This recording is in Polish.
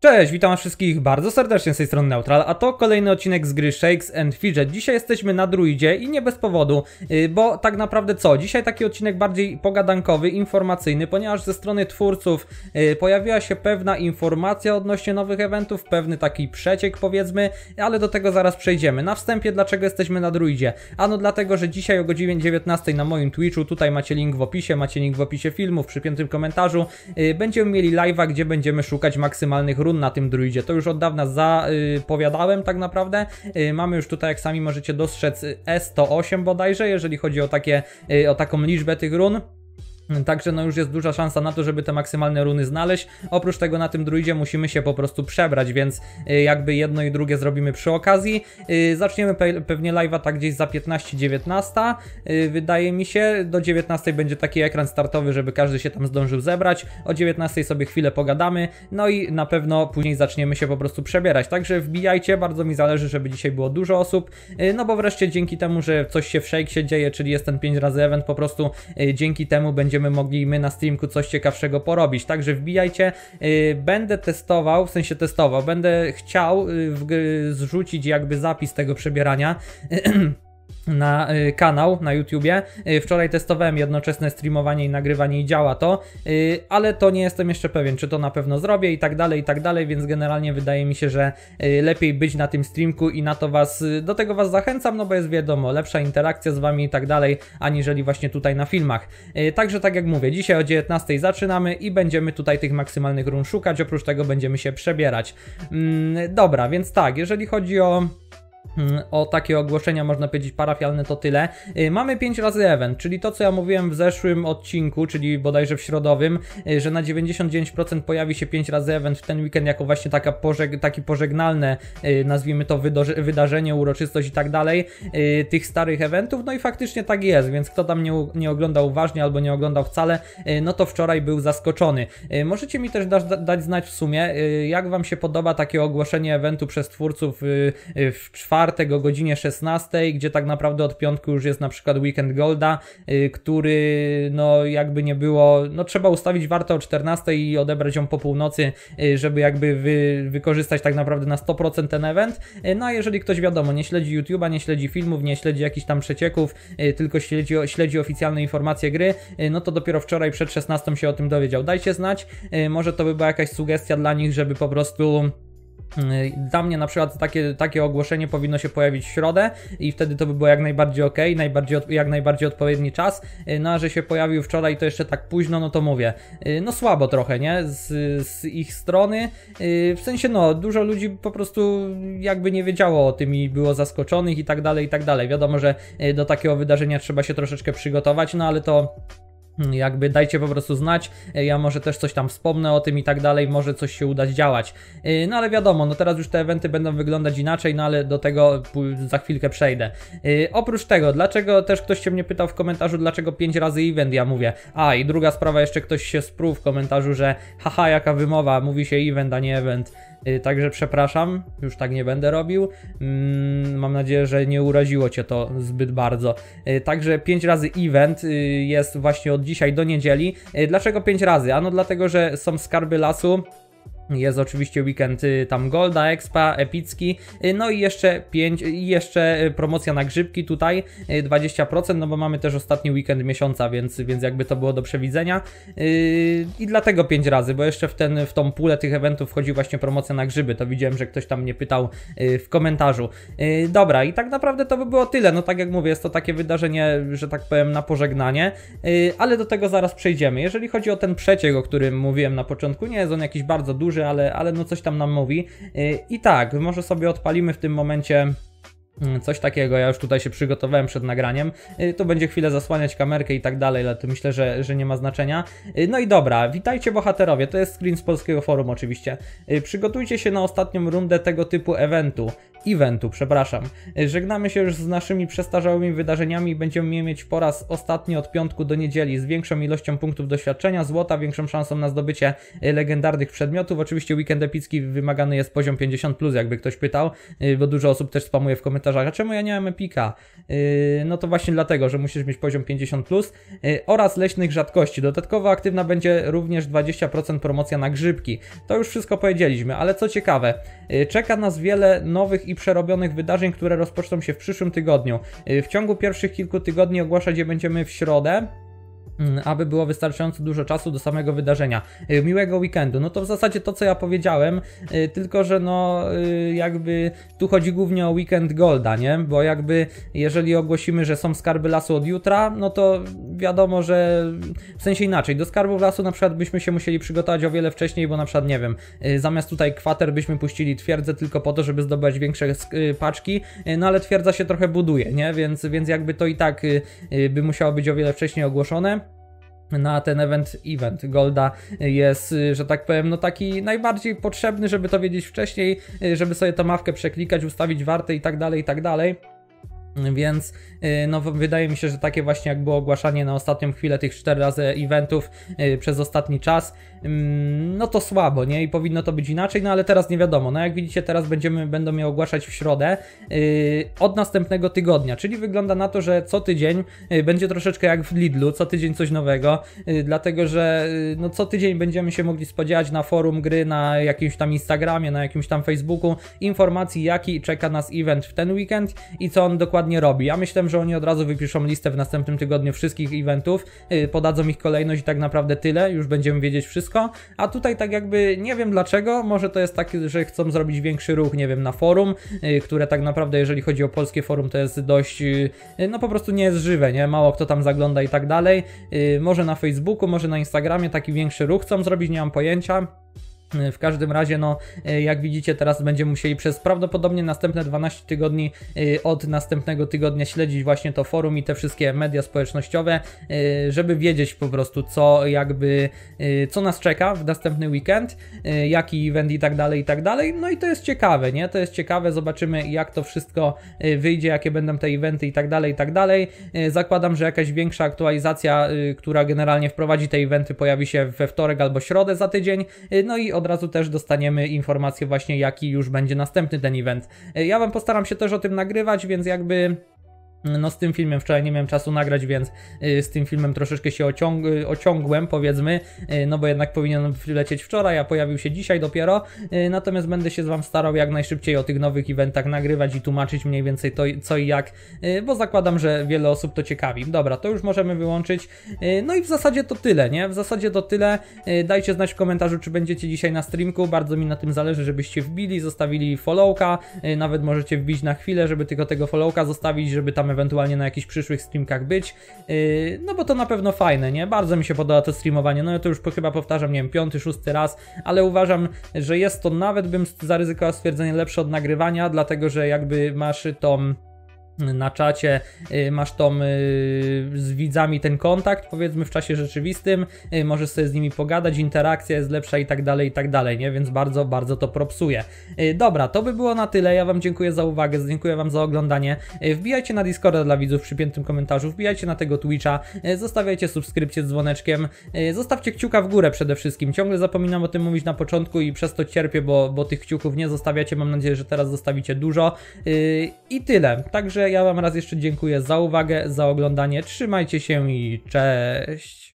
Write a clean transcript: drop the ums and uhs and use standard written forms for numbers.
Cześć, witam wszystkich bardzo serdecznie z tej strony Neutral, a to kolejny odcinek z gry Shakes & Fidget. Dzisiaj jesteśmy na druidzie i nie bez powodu, bo tak naprawdę co? Dzisiaj taki odcinek bardziej pogadankowy, informacyjny, ponieważ ze strony twórców pojawiła się pewna informacja odnośnie nowych eventów, pewny taki przeciek powiedzmy, ale do tego zaraz przejdziemy. Na wstępie dlaczego jesteśmy na druidzie? Ano dlatego, że dzisiaj o godzinie 19 na moim Twitchu, tutaj macie link w opisie, filmu, w przypiętym komentarzu, będziemy mieli live'a, gdzie będziemy szukać maksymalnych run na tym druidzie. To już od dawna zapowiadałem tak naprawdę. Mamy już tutaj, jak sami możecie dostrzec, E108 bodajże, jeżeli chodzi o taką liczbę tych run. Także no już jest duża szansa na to, żeby te maksymalne runy znaleźć. Oprócz tego na tym druidzie musimy się po prostu przebrać, więc jakby jedno i drugie zrobimy przy okazji. Zaczniemy pewnie live'a tak gdzieś za 15-19. Wydaje mi się, do 19 będzie taki ekran startowy, żeby każdy się tam zdążył zebrać. O 19 sobie chwilę pogadamy, no i na pewno później zaczniemy się po prostu przebierać. Także wbijajcie, bardzo mi zależy, żeby dzisiaj było dużo osób. No bo wreszcie dzięki temu, że coś się w Shakesie dzieje, czyli jest ten 5 razy event, po prostu dzięki temu będziemy mogli my na streamku coś ciekawszego porobić. Także wbijajcie, będę testował, będę chciał zrzucić jakby zapis tego przebierania na kanał na YouTubie. Wczoraj testowałem jednoczesne streamowanie i nagrywanie i działa to, ale to nie jestem jeszcze pewien, czy to na pewno zrobię i tak dalej, więc generalnie wydaje mi się, że lepiej być na tym streamku i do tego was zachęcam, no bo jest wiadomo, lepsza interakcja z wami i tak dalej, aniżeli właśnie tutaj na filmach. Także tak jak mówię, dzisiaj o 19 zaczynamy i będziemy tutaj tych maksymalnych run szukać, oprócz tego będziemy się przebierać. Dobra, więc tak, jeżeli chodzi o takie ogłoszenia, można powiedzieć parafialne, to tyle. Mamy 5 razy event, czyli to co ja mówiłem w zeszłym odcinku, czyli bodajże w środowym, że na 99% pojawi się 5 razy event w ten weekend jako właśnie takie pożegnalne, nazwijmy to wydarzenie, uroczystość i tak dalej, tych starych eventów, no i faktycznie tak jest, więc kto tam nie oglądał uważnie albo nie oglądał wcale, no to wczoraj był zaskoczony. Możecie mi też dać znać w sumie, jak wam się podoba takie ogłoszenie eventu przez twórców w czwartek o godzinie 16, gdzie tak naprawdę od piątku już jest na przykład Weekend Golda, który no jakby nie było, no trzeba ustawić wartę o 14 i odebrać ją po północy, żeby jakby wykorzystać tak naprawdę na 100% ten event. No a jeżeli ktoś wiadomo, nie śledzi YouTube'a, nie śledzi filmów, nie śledzi jakichś tam przecieków, tylko śledzi oficjalne informacje gry, no to dopiero wczoraj przed 16 się o tym dowiedział. Dajcie znać, może to by była jakaś sugestia dla nich, żeby po prostu... Dla mnie na przykład takie ogłoszenie powinno się pojawić w środę i wtedy to by było jak najbardziej ok, jak najbardziej odpowiedni czas, no a że się pojawił wczoraj to jeszcze tak późno, no to mówię, no słabo trochę, nie? Z ich strony, w sensie no dużo ludzi po prostu jakby nie wiedziało o tym i było zaskoczonych i tak dalej, i tak dalej. Wiadomo, że do takiego wydarzenia trzeba się troszeczkę przygotować, no ale to... jakby dajcie po prostu znać, ja może też coś tam wspomnę o tym i tak dalej, może coś się udać działać. No ale wiadomo, no teraz już te eventy będą wyglądać inaczej, no ale do tego za chwilkę przejdę. Oprócz tego, dlaczego, też ktoś się mnie pytał w komentarzu, dlaczego 5 razy event, ja mówię. A i druga sprawa, jeszcze ktoś się sprół w komentarzu, że haha, jaka wymowa, mówi się event, a nie event. Także przepraszam, już tak nie będę robił. Mam nadzieję, że nie uraziło cię to zbyt bardzo. Także 5 razy event jest właśnie od dzisiaj do niedzieli. Dlaczego 5 razy? Ano dlatego, że są skarby lasu. Jest oczywiście weekend tam Golda, Expa, epicki, no i jeszcze promocja na grzybki tutaj 20%, no bo mamy też ostatni weekend miesiąca, więc jakby to było do przewidzenia i dlatego 5 razy, bo jeszcze w tą pulę tych eventów wchodzi właśnie promocja na grzyby, to widziałem, że ktoś tam mnie pytał w komentarzu. Dobra, i tak naprawdę to by było tyle, no tak jak mówię, jest to takie wydarzenie, że tak powiem, na pożegnanie, ale do tego zaraz przejdziemy. Jeżeli chodzi o ten przeciek, o którym mówiłem na początku, nie jest on jakiś bardzo duży, ale no coś tam nam mówi. I tak, może sobie odpalimy w tym momencie coś takiego, ja już tutaj się przygotowałem przed nagraniem, to będzie chwilę zasłaniać kamerkę i tak dalej, ale to myślę, że nie ma znaczenia. No i dobra, witajcie bohaterowie, to jest screen z polskiego forum oczywiście. Przygotujcie się na ostatnią rundę tego typu eventu, przepraszam. Żegnamy się już z naszymi przestarzałymi wydarzeniami i będziemy je mieć po raz ostatni od piątku do niedzieli z większą ilością punktów doświadczenia, złota, większą szansą na zdobycie legendarnych przedmiotów. Oczywiście weekend epicki wymagany jest poziom 50+, jakby ktoś pytał, bo dużo osób też spamuje w komentarzu komentarzach, a czemu ja nie mam epika? No to właśnie dlatego, że musisz mieć poziom 50+, oraz leśnych rzadkości. Dodatkowo aktywna będzie również 20% promocja na grzybki. To już wszystko powiedzieliśmy, ale co ciekawe, czeka nas wiele nowych i przerobionych wydarzeń, które rozpoczną się w przyszłym tygodniu. W ciągu pierwszych kilku tygodni ogłaszać je będziemy w środę, aby było wystarczająco dużo czasu do samego wydarzenia. Miłego weekendu. No to w zasadzie to, co ja powiedziałem, tylko że no jakby tu chodzi głównie o weekend Golda, nie? Bo jakby jeżeli ogłosimy, że są skarby lasu od jutra, no to wiadomo, że w sensie inaczej. Do skarbów lasu na przykład byśmy się musieli przygotować o wiele wcześniej, bo na przykład nie wiem, zamiast tutaj kwater byśmy puścili twierdzę tylko po to, żeby zdobywać większe paczki, no ale twierdza się trochę buduje, nie? Więc jakby to i tak by musiało być o wiele wcześniej ogłoszone. Na ten event Golda jest, że tak powiem, no taki najbardziej potrzebny, żeby to wiedzieć wcześniej, żeby sobie tą mapkę przeklikać, ustawić wartę i tak dalej, i tak dalej. Więc no wydaje mi się, że takie właśnie jak było ogłaszanie na ostatnią chwilę tych 4 razy eventów przez ostatni czas, no to słabo, nie? I powinno to być inaczej, no ale teraz nie wiadomo. No jak widzicie, teraz będą je ogłaszać w środę od następnego tygodnia, czyli wygląda na to, że co tydzień będzie troszeczkę jak w Lidlu, co tydzień coś nowego, dlatego że no co tydzień będziemy się mogli spodziewać na forum gry, na jakimś tam Instagramie, na jakimś tam Facebooku informacji, jaki czeka nas event w ten weekend i co on dokładnie robi. Ja myślę, że oni od razu wypiszą listę w następnym tygodniu wszystkich eventów, podadzą ich kolejność i tak naprawdę tyle, już będziemy wiedzieć wszystko, a tutaj tak jakby nie wiem dlaczego, może to jest tak, że chcą zrobić większy ruch, nie wiem, na forum, które tak naprawdę jeżeli chodzi o polskie forum to jest dość, no po prostu nie jest żywe, nie? Mało kto tam zagląda i tak dalej, może na Facebooku, może na Instagramie taki większy ruch chcą zrobić, nie mam pojęcia. W każdym razie, no jak widzicie, teraz będziemy musieli przez prawdopodobnie następne 12 tygodni od następnego tygodnia śledzić właśnie to forum i te wszystkie media społecznościowe, żeby wiedzieć po prostu co nas czeka w następny weekend, jaki event i tak dalej, no i to jest ciekawe, nie? To jest ciekawe, zobaczymy jak to wszystko wyjdzie, jakie będą te eventy i tak dalej. Zakładam, że jakaś większa aktualizacja, która generalnie wprowadzi te eventy, pojawi się we wtorek albo środę za tydzień, no i od razu też dostaniemy informację właśnie jaki już będzie następny ten event. Ja wam postaram się też o tym nagrywać, więc jakby no z tym filmem wczoraj nie miałem czasu nagrać, więc z tym filmem troszeczkę się ociągłem, powiedzmy, no bo jednak powinien lecieć wczoraj, a pojawił się dzisiaj dopiero, natomiast będę się z wam starał jak najszybciej o tych nowych eventach nagrywać i tłumaczyć mniej więcej to co i jak, bo zakładam, że wiele osób to ciekawi. Dobra, to już możemy wyłączyć, no i w zasadzie to tyle, nie? W zasadzie to tyle, dajcie znać w komentarzu, czy będziecie dzisiaj na streamku, bardzo mi na tym zależy, żebyście wbili, zostawili followka, nawet możecie wbić na chwilę, żeby tylko tego followka zostawić, żeby tam ewentualnie na jakichś przyszłych streamkach być, no bo to na pewno fajne, nie? Bardzo mi się podoba to streamowanie, no ja to już chyba powtarzam, nie wiem, 5., 6. raz, ale uważam, że jest to, nawet bym zaryzykował stwierdzenie, lepsze od nagrywania, dlatego że jakby masz tą na czacie, masz z widzami ten kontakt, powiedzmy w czasie rzeczywistym, możesz sobie z nimi pogadać, interakcja jest lepsza i tak dalej, nie? Więc bardzo, bardzo to propsuję. Dobra, to by było na tyle, ja wam dziękuję za uwagę, dziękuję wam za oglądanie, wbijajcie na Discorda dla widzów w przypiętym komentarzu, wbijajcie na tego Twitcha, zostawiajcie subskrypcję z dzwoneczkiem, zostawcie kciuka w górę przede wszystkim, ciągle zapominam o tym mówić na początku i przez to cierpię, bo tych kciuków nie zostawiacie, mam nadzieję, że teraz zostawicie dużo i tyle, także ja wam raz jeszcze dziękuję za uwagę, za oglądanie, trzymajcie się i cześć!